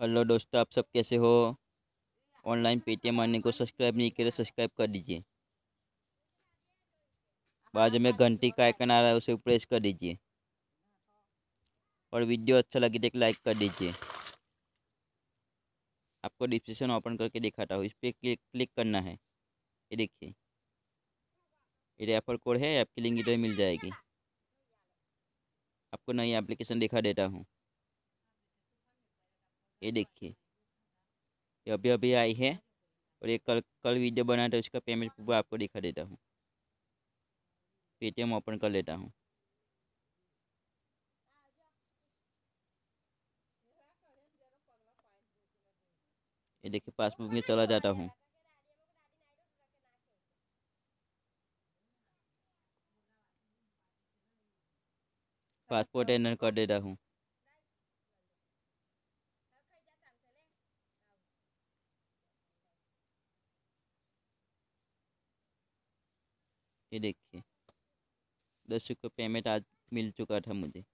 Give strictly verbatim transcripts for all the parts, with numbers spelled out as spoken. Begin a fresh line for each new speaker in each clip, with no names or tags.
Hello दोस्तों, आप सब कैसे हो। ऑनलाइन पेटीएम मनी को सब्सक्राइब नहीं करे, सब्सक्राइब कर दीजिए। बाजू में घंटी का आइकन आ रहा है, उसे प्रेस कर दीजिए। और वीडियो अच्छा लगे तो एक लाइक कर दीजिए। आपको डिस्क्रिप्शन ओपन करके दिखाता हूँ, इस पर क्लिक क्लिक करना है। ये देखिए, ये रेफर कोड है, आपकी लिंक इधर मिल जाएगी। आपको नई एप्लीकेशन दिखा देता हूँ। ये देखिए, ये अभी अभी आई है। और ये कल कल वीडियो बना था, उसका पेमेंट प्रूफ आपको दिखा देता हूँ। पेटीएम ओपन कर लेता हूँ। ये देखिए, पासबुक में चला जाता हूँ। पासपोर्ट एंटर कर देता हूँ। ये देखिए, दस रुपये पेमेंट आज मिल चुका था मुझे,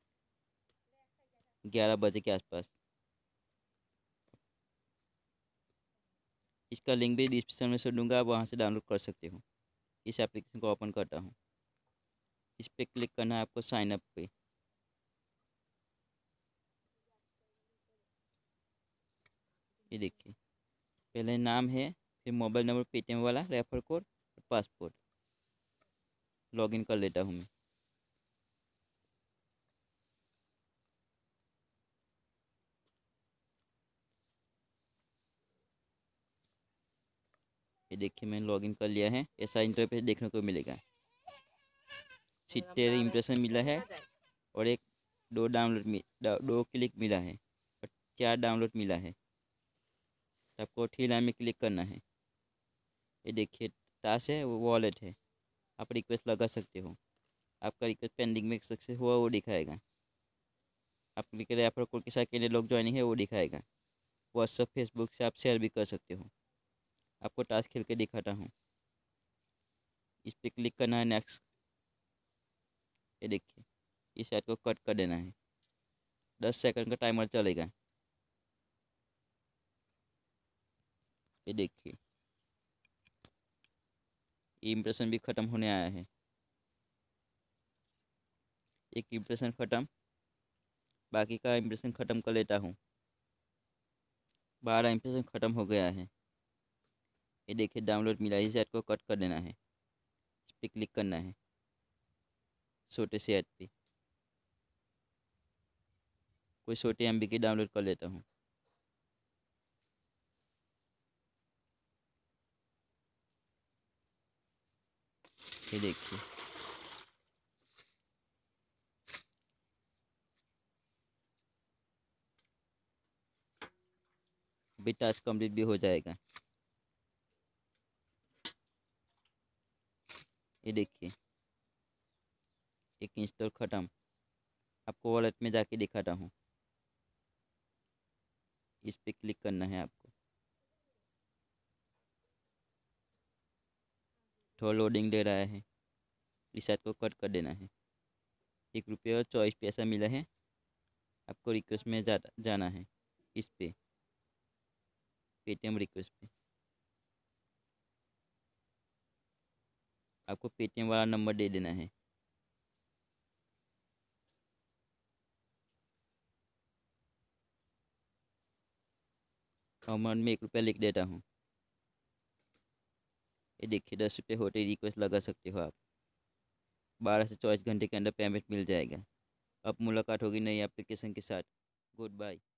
ग्यारह बजे के आसपास। इसका लिंक भी डिस्क्रिप्शन में से दूंगा, आप वहाँ से डाउनलोड कर सकते हो। इस एप्लीकेशन को ओपन करता हूँ। इस पर क्लिक करना है आपको, साइन अप पे। ये देखिए, पहले नाम है, फिर मोबाइल नंबर, पेटीएम वाला, रेफर कोड और पासपोर्ट। लॉगिन कर लेता हूँ मैं। ये देखिए, मैंने लॉगिन कर लिया है। ऐसा इंटरफेस देखने को मिलेगा। सितर इम्प्रेशन मिला है, और एक दो डाउनलोड मि दो दो क्लिक मिला है, और चार डाउनलोड मिला है। तो आपको थ्री लाइन में क्लिक करना है। ये देखिए, टास्क है, वो वॉलेट है। आप रिक्वेस्ट लगा सकते हो। आपका रिक्वेस्ट पेंडिंग में सक्सेस हुआ वो दिखाएगा। आपके रेफर कोड के साथ कितने लोग ज्वाइनिंग है वो दिखाएगा। व्हाट्सअप फेसबुक से आप शेयर भी कर सकते हो। आपको टास्क खेल के दिखाता हूँ। इस पर क्लिक करना है, नेक्स्ट। ये देखिए, इस ऐड को कट कर देना है। दस सेकंड का टाइमर चलेगा। ये देखिए, ये इम्प्रेशन भी ख़त्म होने आया है। एक इम्प्रेशन ख़त्म, बाकी का इम्प्रेशन ख़त्म कर लेता हूँ। बारह इम्प्रेशन ख़त्म हो गया है। ये देखिए, डाउनलोड मिला। इस ऐड को कट कर देना है। इस पर क्लिक करना है, छोटे से ऐड पे। कोई छोटे एम बी की डाउनलोड कर लेता हूँ। ये देखिए, अभी टास्क कंप्लीट भी हो जाएगा। ये देखिए, एक इंस्टॉल ख़त्म। आपको वॉलेट में जाके दिखाता हूँ। इस पर क्लिक करना है आपको। थोड़ा लोडिंग दे रहा है। इस ऐड को कट कर देना है। एक रुपये और चौबीस पैसा मिला है। आपको रिक्वेस्ट में जा जाना है। इस पे पेटीएम रिक्वेस्ट पे आपको पेटीएम वाला नंबर दे देना है। अमाउंट में एक रुपया लिख देता हूँ। ये देखिए, दस रुपये होते रिक्वेस्ट लगा सकते हो आप। बारह से चौबीस घंटे के अंदर पेमेंट मिल जाएगा। अब मुलाकात होगी नई एप्लीकेशन के साथ। Good bye.